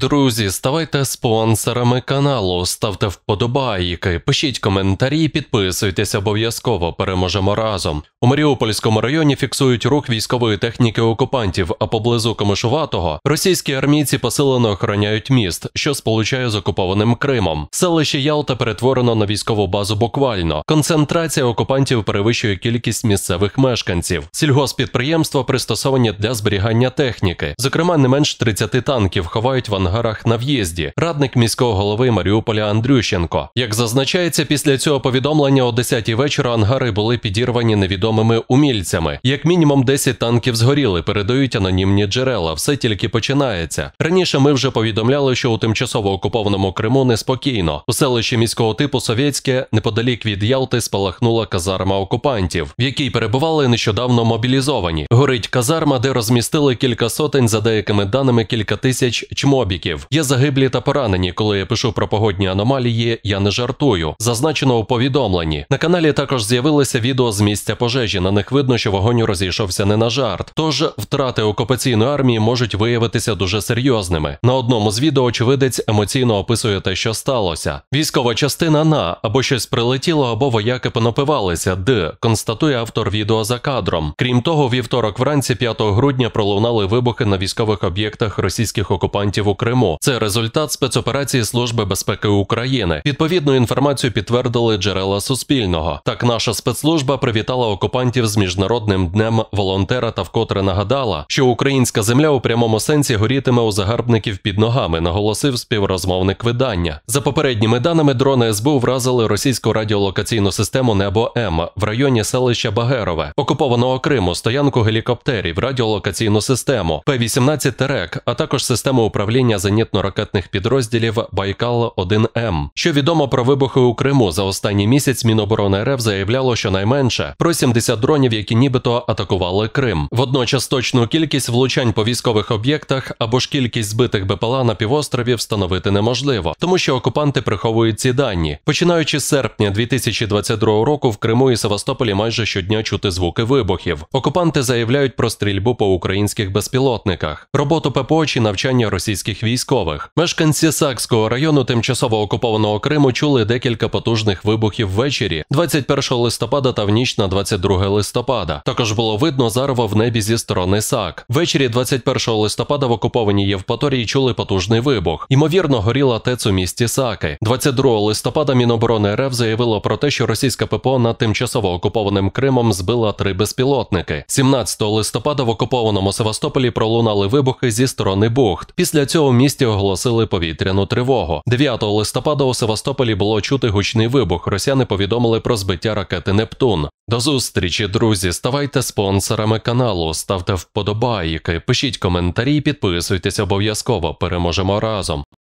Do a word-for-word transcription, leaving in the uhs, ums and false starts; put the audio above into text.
Друзі, ставайте спонсорами каналу, ставте вподобайки, пишіть коментарі, підписуйтесь обов'язково, переможемо разом. У Маріупольському районі фіксують рух військової техніки окупантів, а поблизу Комишуватого російські армійці посилено охороняють міст, що сполучає з окупованим Кримом. Селище Ялта перетворено на військову базу буквально. Концентрація окупантів перевищує кількість місцевих мешканців. Сільгоспідприємства пристосовані для зберігання техніки. Зокрема, не менш тридцяти танків ховають в ангарах на в'їзді. Радник міського голови Маріуполя Андрющенко. Як зазначається, після цього повідомлення о десятій вечора ангари були підірвані невідомими умільцями. Як мінімум десять танків згоріли, передають анонімні джерела. Все тільки починається. Раніше ми вже повідомляли, що у тимчасово окупованому Криму неспокійно. У селищі міського типу Совєтське, неподалік від Ялти, спалахнула казарма окупантів, в якій перебували нещодавно мобілізовані. Горить казарма, де розмістили кілька сотень, за деякими даними кілька тисяч чмобіків. Є загиблі та поранені. Коли я пишу про погодні аномалії, я не жартую. Зазначено у повідомленні. На каналі також з'явилися відео з місця пожежі. На них видно, що вогонь розійшовся не на жарт. Тож втрати окупаційної армії можуть виявитися дуже серйозними. На одному з відео очевидець емоційно описує те, що сталося. Військова частина на або щось прилетіло, або вояки понапивалися, д, констатує автор відео за кадром. Крім того, вівторок вранці п'ятого грудня пролунали вибухи на військових об'єктах російських окупантів у Криму. Це результат спецоперації Служби безпеки України. Відповідну інформацію підтвердили джерела Суспільного. Так, наша спецслужба привітала окупантів з Міжнародним днем волонтера та вкотре нагадала, що українська земля у прямому сенсі горітиме у загарбників під ногами, наголосив співрозмовник видання. За попередніми даними, дрони ес бе у вразили російську радіолокаційну систему «Небо-М» в районі селища Багерове, окупованого Криму, стоянку гелікоптерів, радіолокаційну систему Пе вісімнадцять Терек, а також систему управління зенітно-ракетних підрозділів Байкал один Ем. Що відомо про вибухи у Криму, за останній місяць Міноборони РФ заявляло щонайменше про сімдесят дронів, які нібито атакували Крим. Водночас точну кількість влучань по військових об'єктах або ж кількість збитих Бе Пе Ел А на півострові встановити неможливо, тому що окупанти приховують ці дані. Починаючи з серпня дві тисячі двадцять другого року в Криму і Севастополі майже щодня чути звуки вибухів. Окупанти заявляють про стрільбу по українських безпілотниках, роботу Пе Пе О чи навчання російських військових. Мешканці Сакського району тимчасово окупованого Криму чули декілька потужних вибухів ввечері двадцять першого листопада та в ніч на двадцять друге листопада. Також було видно зарево в небі зі сторони Сак. Ввечері двадцять першого листопада в окупованій Євпаторії чули потужний вибух. Ймовірно, горіла ТЕЦ у місті Саки. двадцять другого листопада Міноборони РФ заявило про те, що російська Пе Пе О над тимчасово окупованим Кримом збила три безпілотники. сімнадцятого листопада в окупованому Севастополі пролунали вибухи зі сторони бухт. Після цього в місті оголосили повітряну тривогу. дев'ятого листопада у Севастополі було чути гучний вибух. Росіяни повідомили про збиття ракети «Нептун». До зустрічі, друзі! Ставайте спонсорами каналу, ставте вподобайки, пишіть коментарі, підписуйтесь обов'язково. Переможемо разом!